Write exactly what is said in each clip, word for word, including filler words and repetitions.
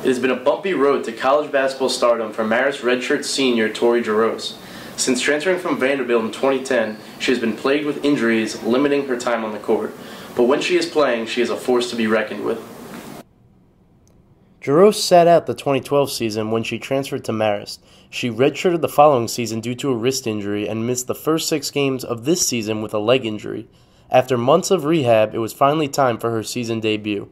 It has been a bumpy road to college basketball stardom for Marist redshirt senior Tori Jarosz. Since transferring from Vanderbilt in twenty ten, she has been plagued with injuries, limiting her time on the court. But when she is playing, she is a force to be reckoned with. Jarosz sat out the twenty twelve season when she transferred to Marist. She redshirted the following season due to a wrist injury and missed the first six games of this season with a leg injury. After months of rehab, it was finally time for her season debut.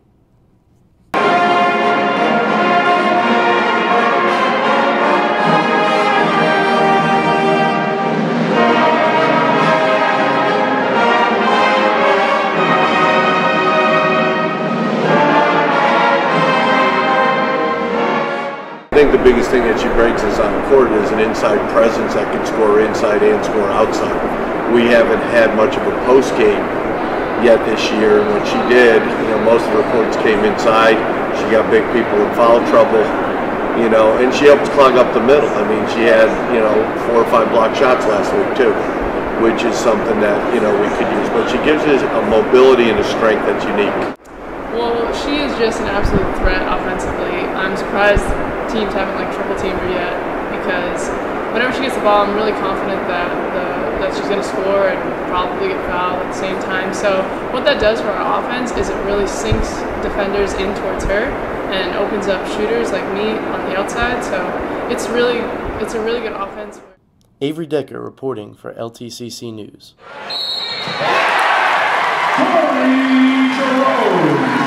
I think the biggest thing that she brings us on the court is an inside presence that can score inside and score outside. We haven't had much of a post game yet this year, and when she did, you know, most of her points came inside. She got big people in foul trouble, you know, and she helped clog up the middle. I mean, she had, you know, four or five block shots last week too, which is something that, you know, we could use. But she gives us a mobility and a strength that's unique. Well, she is just an absolute threat offensively. I'm surprised teams haven't like triple teamed her yet, because whenever she gets the ball, I'm really confident that the, that she's going to score and probably get fouled at the same time. So what that does for our offense is it really sinks defenders in towards her and opens up shooters like me on the outside. So it's really it's a really good offense. Avery Decker reporting for L T C C News. Tori Jarosz.